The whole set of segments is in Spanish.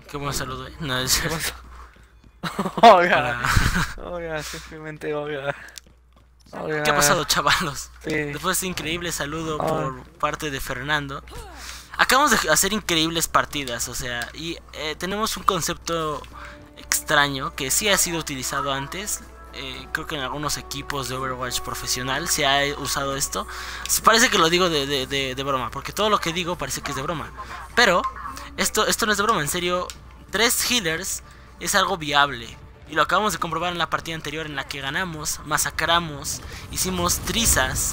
Qué buen saludo, No, es ¿Qué pasó? Oiga, para... oiga, simplemente oiga, ¿Qué ha oiga, pasado, chavalos? sí, Después de este increíble saludo ah, por parte de Fernando, acabamos de hacer increíbles partidas, o sea, y tenemos un concepto extraño que sí ha sido utilizado antes. Creo que en algunos equipos de Overwatch profesional se ha usado esto. Parece que lo digo de broma, porque todo lo que digo parece que es de broma. Pero esto no es de broma, en serio, 3 healers es algo viable. Y lo acabamos de comprobar en la partida anterior en la que ganamos, masacramos, hicimos trizas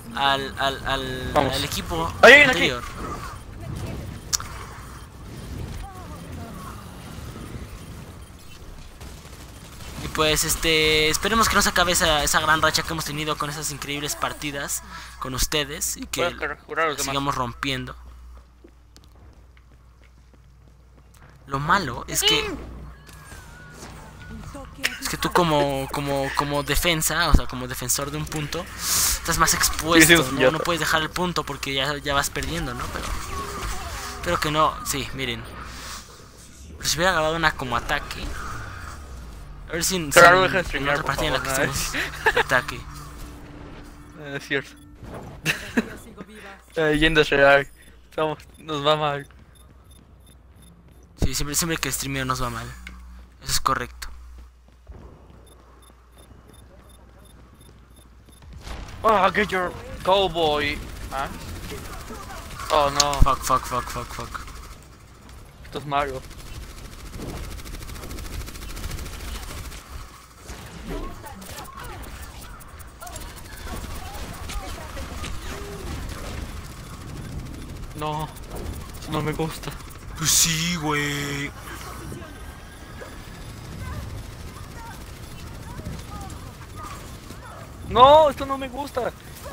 al vamos. equipo ¡Ay, hay aquí! anterior. Y pues esperemos que no se acabe esa gran racha que hemos tenido con esas increíbles partidas con ustedes y Voy que a curar a los demás. sigamos rompiendo. Lo malo es que tú como defensa, o sea, como defensor de un punto, estás más Sigue siendo expuesto, ¿no? No Senjata. puedes dejar el punto porque ya vas perdiendo, ¿no? Pero que no, sí, miren. Pues si hubiera grabado una como ataque. A ver si Claro, deja de en streamear, otra por partida en la favor, que ¿no? estemos de ataque. Es cierto. Yendo a real. Nos va mal. Sí, siempre que streameo nos va mal. Eso es correcto. Ah, get your cowboy. ¿Ah? Oh no, Fuck. esto es Mario. No, eso no me gusta. Pues sí, güey. No, esto no me gusta.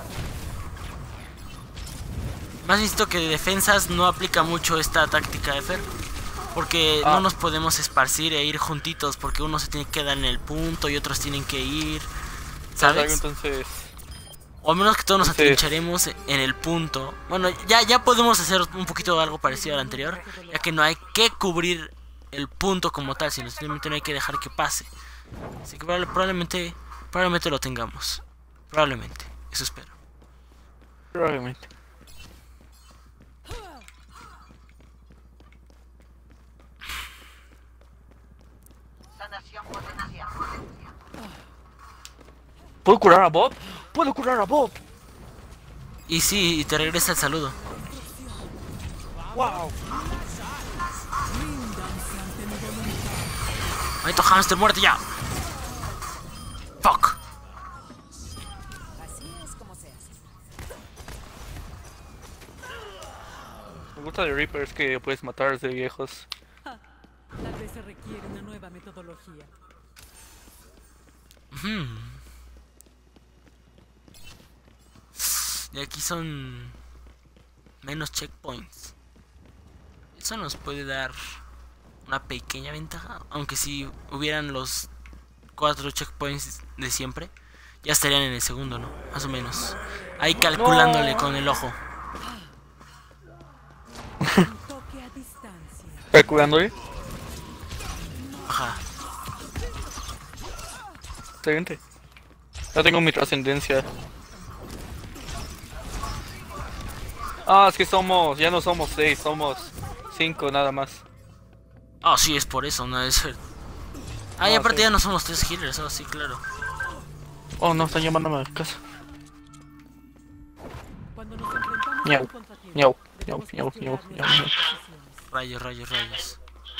Más visto que de defensas no aplica mucho esta táctica, Efer. Porque no Ah, nos podemos esparcir e ir juntitos. Porque uno se tiene que quedar en el punto y otros tienen que ir. ¿sabes algo ¿Sabes? entonces? O a menos que todos nos Entonces, atrincharemos en el punto. Bueno, ya podemos hacer un poquito algo parecido al anterior. Ya que no hay que cubrir el punto como tal. Sino simplemente no hay que dejar que pase. Así que probablemente lo tengamos. Probablemente. Eso espero. probablemente. ¿Puedo curar a Bob? ¡Puedo curar a Bob! Y sí, y te regresa el saludo. ¡Wow! Maldito hamster, muerte ya. Fuck. Me gusta de Reaper es que puedes matar desde viejos. Tal vez se requiere una nueva metodología. Y aquí son menos checkpoints. Eso nos puede dar una pequeña ventaja. Aunque si hubieran los 4 checkpoints de siempre, ya estarían en el segundo, ¿no? Más o menos. Ahí calculándole con el ojo. Un toque a distancia. ¿Está curándole? Ajá. Excelente. Ya tengo mi trascendencia. Ah, es que ya no somos 6, somos 5 nada más. Ah, sí, es por eso, no es. Ah, y No, aparte sí. ya no somos 3 healers, oh, sí, claro. Oh, no, están llamándome a casa. Cuando nos enfrentamos a Miau, un contratiempo, miau, debemos miau, miau, cuestionar miau, nuestras miau. decisiones. Rayos.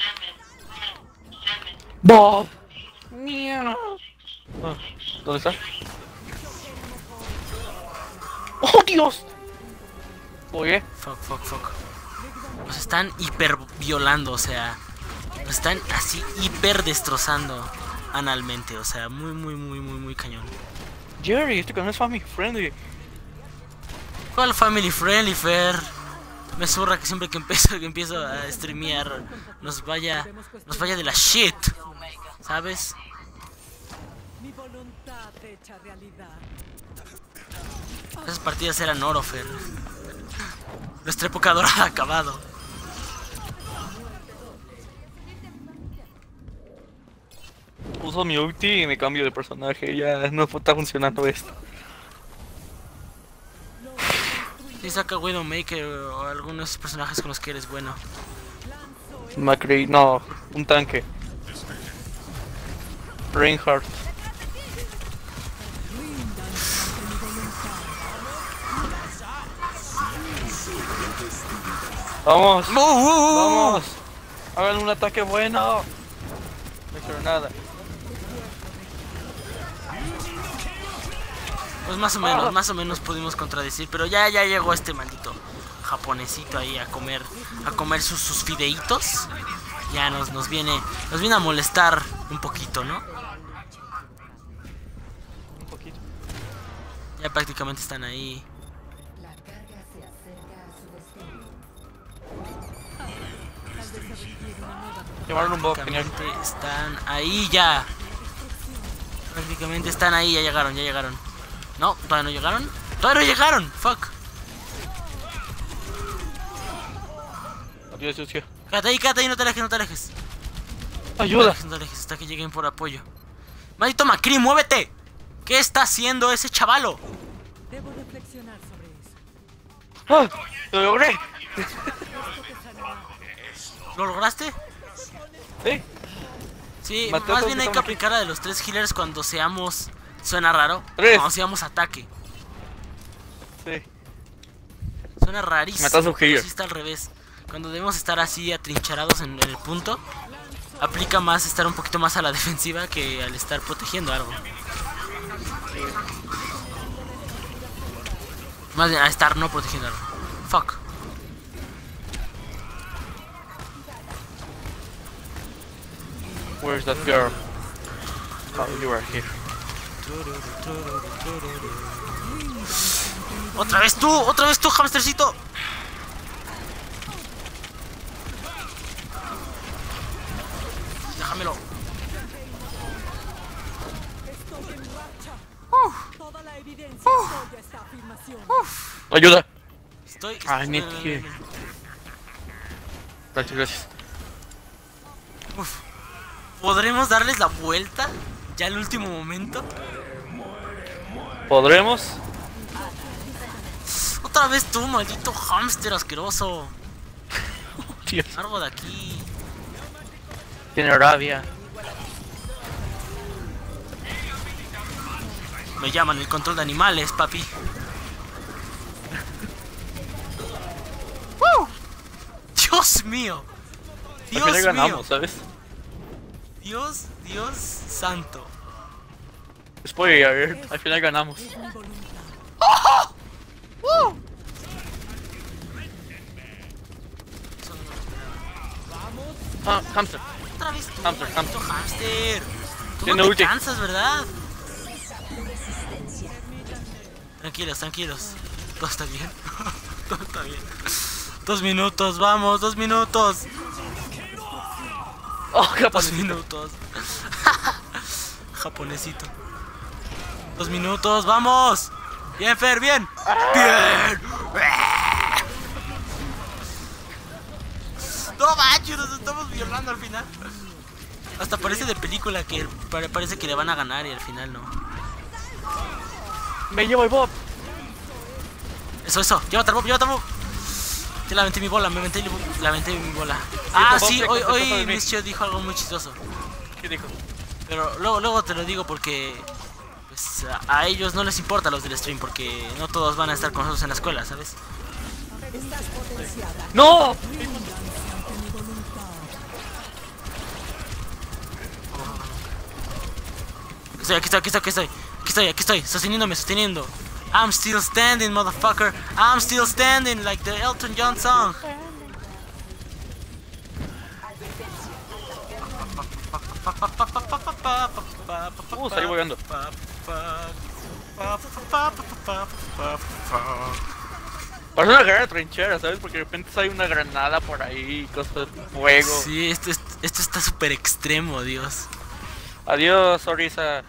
Bob. Miau. Ah, ¿dónde está? ¡Oh, Dios! Oye, Fuck. Nos están hiper violando, o sea. Nos están así hiper destrozando analmente, o sea, muy cañón. Jerry, este canal es family friendly. ¿Cuál family friendly, Fer? Me zurra que siempre que empiezo a streamear nos vaya de la shit, ¿sabes? Mi voluntad hecha realidad. Esas partidas eran oro, Fer. Nuestra época dorada ha acabado. uso mi ulti y me cambio de personaje. Ya no está funcionando esto. Sí, saca Widowmaker o algunos de esos personajes con los que eres bueno. Macri, no, un tanque. Reinhardt. Vamos, vamos. Hagan un ataque bueno. No hicieron nada. Pues más o menos pudimos contradecir, pero ya llegó este maldito japonesito ahí a comer sus fideitos. Ya nos viene a molestar un poquito, ¿no? Un poquito. Ya prácticamente están ahí. Llevaron un bot, genial. Prácticamente están ahí ya. Prácticamente están ahí, ya llegaron. No, todavía no llegaron. ¡Todavía no llegaron! ¡Fuck! Adiós, sucio. Quédate ahí, no te alejes. Ayuda. No te alejes hasta que lleguen por apoyo. ¡Maldito Macri, muévete! ¿Qué está haciendo ese chavalo? Debo reflexionar sobre eso. ¡Ah! ¡Lo logré! ¿Lo lograste? ¿Sí? Sí, Maté a más todos bien que hay que estaban aquí. aplicar la de los 3 healers cuando seamos... Suena raro. Tres. Cuando seamos ataque. Sí. Suena rarísimo. Matas a un pero healer. sí está al revés. Cuando debemos estar así atrincherados en el punto, aplica más estar un poquito más a la defensiva que al estar protegiendo algo. Más bien a estar no protegiendo algo. Fuck. Where's that girl? Oh, you are here. ¡Otra vez tú, hamstercito! Déjamelo. Estoy en racha. Toda la evidencia apoya esta afirmación. Ayuda. Estoy... Ay, me tiré. Gracias. Uf. ¿Podremos darles la vuelta? Ya al último momento. ¿Podremos? Otra vez tú, maldito hámster asqueroso. Dios. Algo de aquí. Tiene rabia. Me llaman el control de animales, papi. ¡Woo! Dios mío. Al final Dios ganamos, mío. ¿sabes? Dios santo. Spoiler, al final ganamos. Es mi voluntad. Ah, hamster. Otra vez tú, Hamster, maldito hámster. Tú Tiene no te ulti. cansas, ¿verdad? Tranquilos. Todo está bien. Todo está bien. 2 minutos, vamos, 2 minutos. Oh, 2 capaz. minutos. Japonesito. 2 minutos, vamos. Bien, Fer, bien. Bien. No manches, nos estamos violando al final. Hasta parece de película que parece que le van a ganar y al final no. Me llevo el Bob. Eso, llévate al Bob. Ya la aventé mi bola, la aventé mi bola. Ah, Bob sí, se contestó de hoy mí. Mischio dijo algo muy chistoso. ¿Qué dijo? Pero luego te lo digo porque pues, a ellos no les importa los del stream porque no todos van a estar con nosotros en la escuela, ¿sabes? ¡No! Aquí estoy, sosteniendo. I'm still standing, motherfucker. I'm still standing like the Elton John song. Salí volando. Parece una guerra de trinchera, ¿sabes? Porque de repente sale una granada por ahí, cosas de fuego. Sí, esto está súper extremo, Dios. Adiós, Orisa.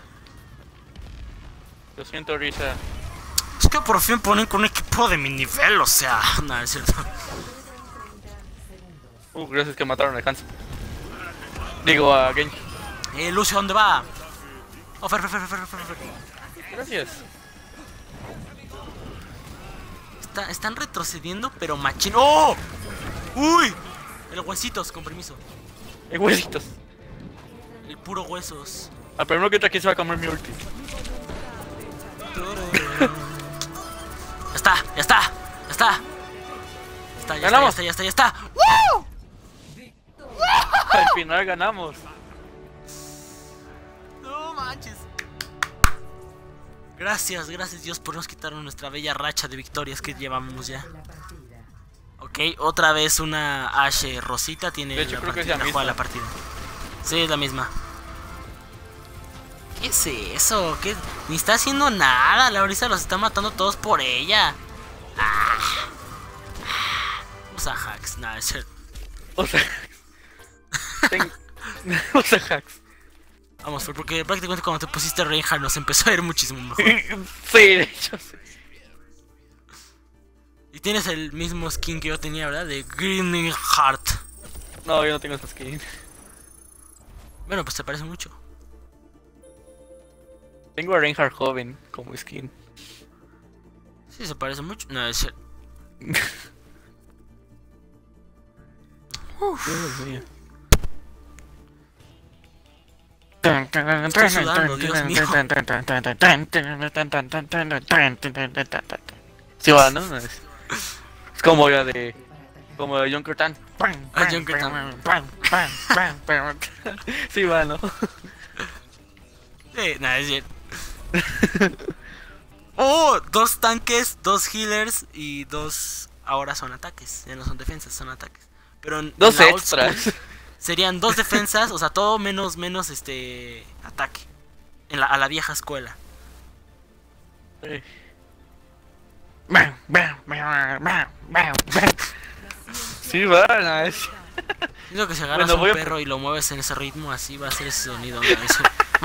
Lo siento, Orisa. Es que por fin ponen con un equipo de mi nivel, o sea, nada, es cierto. Gracias que mataron a Hans. Digo, a Genji. Lucio, ¿dónde va? Oh, Fer. Gracias. Están retrocediendo, pero machín. ¡Oh! ¡Uy! El huesitos, con permiso. Huesitos. El puro huesos. Al primero que entra aquí se va a comer mi ulti. Ya está. ¡Ganamos! Ya está. ¡Woo! Al final ganamos. No manches. Gracias Dios por nos quitar nuestra bella racha de victorias que llevamos ya. Ok, otra vez una Ashe Rosita tiene De hecho, creo que es la juega misma. la partida. Sí, es la misma. ¿Qué es eso? ¿Qué? Ni está haciendo nada. La Orisa los está matando todos por ella. Usa hacks, nada, es cierto. O sea... Usa hacks. Vamos, porque prácticamente cuando te pusiste Reinhardt nos empezó a ir muchísimo mejor. Sí, de hecho sí. Y tienes el mismo skin que yo tenía, ¿verdad? De Greening Heart. No, yo no tengo esa skin. Bueno, pues te parece mucho. Tengo a Reinhardt joven como skin. Sí, se parece mucho. No, es cierto. Dios mío. Estoy sudando, Dios mío. Sí va, ¿no? Es como la de... Como de Junkertan. Ah, Junkertan. Sí va, ¿no? Nada, es cierto. Oh, 2 tanques, 2 healers y 2 ahora son ataques. Ya no son defensas, son ataques. Pero en Dos la old extras. school serían 2 defensas, o sea, todo menos ataque. A la vieja escuela. Sí. Sí va, ¿no? Es... Digo que si agarras Bueno, voy un a- perro y lo mueves en ese ritmo, así va a ser ese sonido. ¿No? Es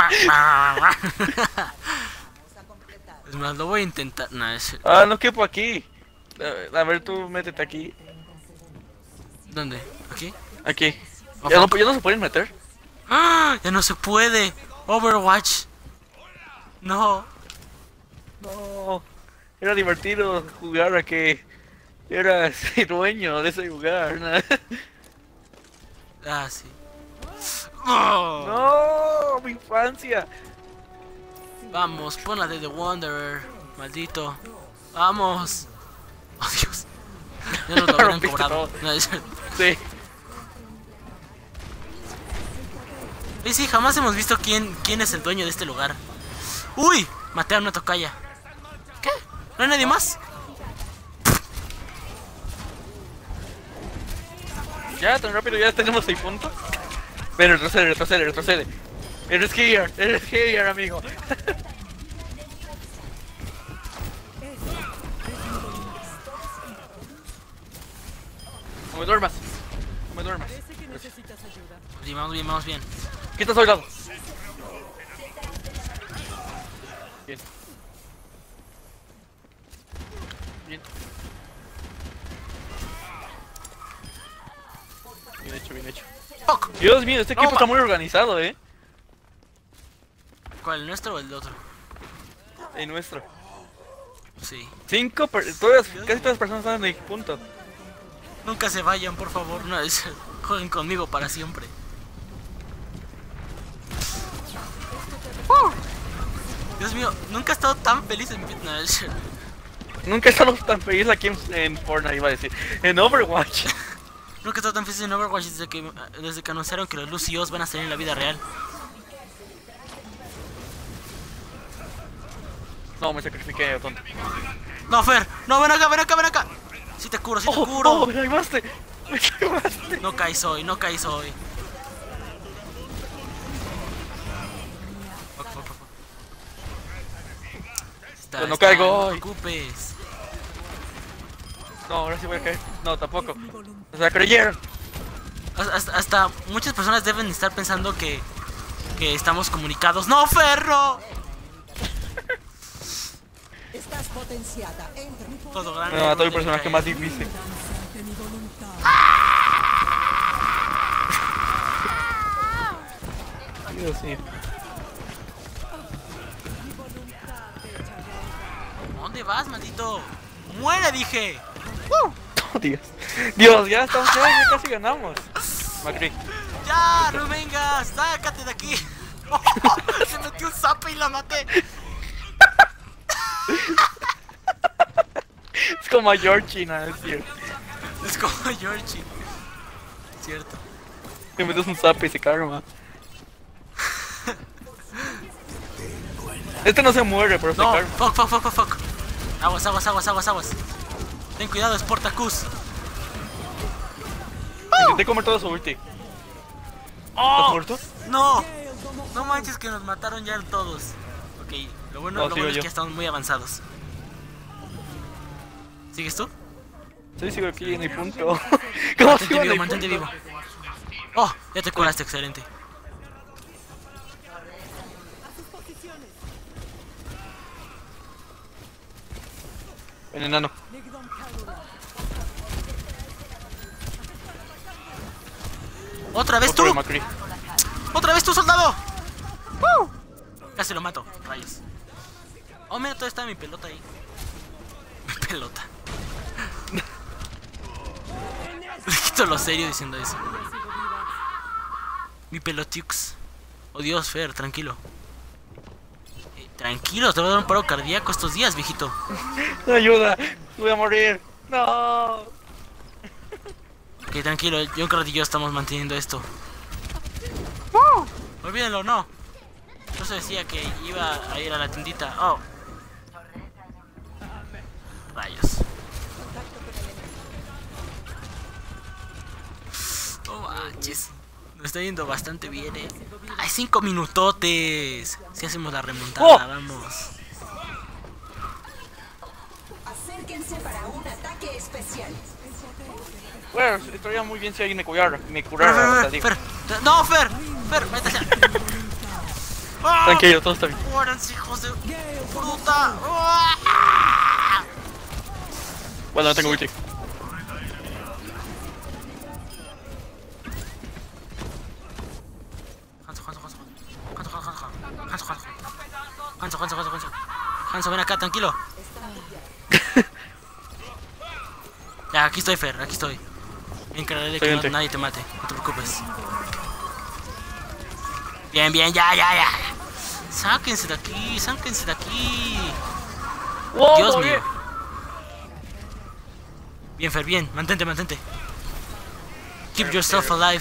más, lo voy a intentar. No, Ah, no quepo aquí. A ver, tú métete aquí. ¿Dónde? ¿Aquí? Aquí. Oh, ¿Ya no, fuck. ya no se pueden meter? ¡Ah! Ya no se puede. Overwatch. No. No. Era divertido jugar a que eras el dueño de ese lugar. ¿No? Ah, sí. Oh. No, mi infancia. Vamos, pon la de The Wanderer. Maldito. Vamos. Oh, Dios. Ya nos lo habrían Rompiste cobrado. todo. No, Sí. sí, jamás hemos visto quién es el dueño de este lugar. ¡Uy! Maté a una tocaya. ¿Qué? ¿No hay nadie más? Ya, tan rápido, ya tenemos 6 puntos. Ven, retrocede. Eres here, amigo. No me duermas. Parece que necesitas ayuda. Sí, vamos bien. Quita soldado. Bien. Bien hecho. ¡Fuck! Dios mío, este equipo No, está muy organizado, ¿Cuál, el nuestro o el otro? El nuestro. Sí. Casi todas las personas están en el punto. Nunca se vayan, por favor. No, jueguen conmigo para siempre. Dios mío, nunca he estado tan feliz en mi vida. No, Nunca he estado tan feliz aquí en Fortnite, iba a decir. En Overwatch. nunca he estado tan feliz en Overwatch desde que anunciaron que los Lucios van a salir en la vida real. No, me sacrifiqué, tonto. No, Fer, no, ven acá. Sí te curo, ¡Oh, me salvaste! No caes hoy. Yo no caigo No hoy. te preocupes. No, ahora sí voy a caer. No, tampoco. O sea, creyeron. Hasta muchas personas deben estar pensando que estamos comunicados. ¡No, Ferro! Estás potenciada. Entra. Todo grande. No, todo el personaje más difícil. De mi voluntad. Dios mío. ¿Dónde vas, maldito? ¡Muere, dije! Oh, Dios. Dios, ya estamos, ya casi ganamos. Macri. ¡Ya! ¡No vengas! ¡Sácate de aquí! Se metió un sapo y la maté. Es como a Georgie, no es cierto. Es como Georgie. Cierto. Me metes un zap y se karma. Este no se muere, pero se No, karma. fuck. Aguas. Ten cuidado, Sportacus. Intenté comer todo su ulti. ¿Estás muerto? No, no manches que nos mataron ya todos. Ok, lo bueno, No, lo sigo bueno es yo. que estamos muy avanzados. ¿Sigues tú? Sí, sigo aquí en mi punto. ¿Cómo sigo en mi Mantente punto? vivo. Oh, ya te curaste, excelente. El enano. ¿Otra vez Otro tú? de Macri. ¡Otra vez tú, soldado! Casi lo mato, rayos. Oh, mira, todavía está mi pelota ahí. Mi pelota. Le quito lo serio diciendo eso. Mi pelotiux. Oh Dios, Fer, tranquilo. Tranquilo, te voy a dar un paro cardíaco estos días, viejito. Ayuda, voy a morir. No. Ok, tranquilo, yo creo que yo estamos manteniendo esto. Olvídenlo, no. Yo se decía que iba a ir a la tiendita. Oh. Rayos. Oh, manches. Nos está yendo bastante bien, Hay 5 minutotes. Si hacemos la remontada, Oh. vamos. Acérquense para un ataque especial. Bueno, estaría muy bien si alguien me curara. o sea, digo. Fer, no, Fer, métese. ¡Ah! Tranquilo, todo está bien. ¡Muéranse, hijos de fruta! ¡Ah! Bueno, no tengo ulti. Hanzo, ven acá, tranquilo. Ya, aquí estoy, Fer, aquí estoy. Me encargaré de que Siguiente. nadie te mate, no te preocupes. Bien, ya. Sáquense de aquí. ¡Wow! Dios bien. mío. Bien, Fer, bien. Mantente. Keep yourself alive.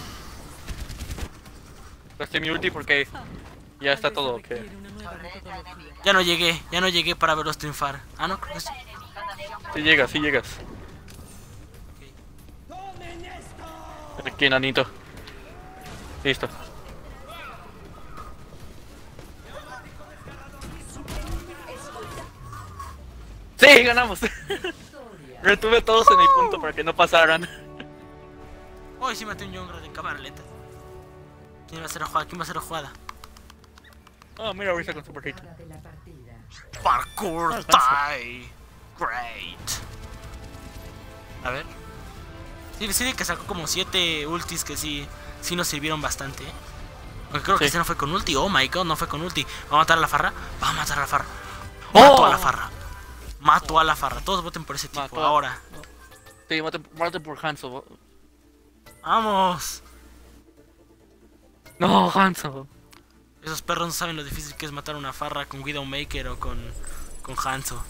Gasté mi ulti porque ya está todo ok. Ya no llegué para verlos triunfar. Ah, no, creo que sí. Sí llegas. Aquí, enanito. Listo. ¡Sí, ganamos! Retuve a todos en el punto para que no pasaran. Hoy sí maté un Jungler en cámara lenta. ¿Quién va a hacer la jugada? Oh, mira, ahorita con su perrito. Parkour tie. Great. A ver. Sí, que sacó como 7 ultis que sí nos sirvieron bastante. Aunque creo que Sí. este no fue con ulti. Oh my god, no fue con ulti. ¿Va a matar a la farra? ¡Oh! Mato a la farra. Todos voten por ese tipo. Mató a- Ahora. Sí, mate por Hanzo. Vamos. No, Hanzo. Esos perros no saben lo difícil que es matar a una farra con Widowmaker o con Hanzo.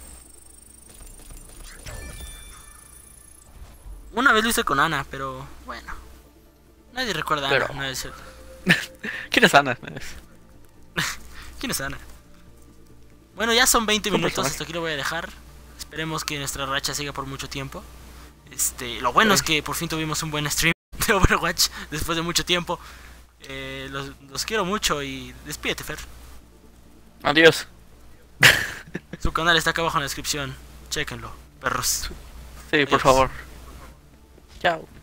Una vez lo hice con Ana, pero bueno. Nadie recuerda a Ana. Pero- Nadie es ¿Quién es Ana? ¿Quién es Ana? Bueno, ya son 20 Un minutos, personaje. hasta aquí lo voy a dejar. Esperemos que nuestra racha siga por mucho tiempo. Lo bueno es que por fin tuvimos un buen stream de Overwatch después de mucho tiempo. Los quiero mucho y despídete, Fer. Adiós. Su canal está acá abajo en la descripción. Chéquenlo, perros. Sí, por Adiós. favor. Chao.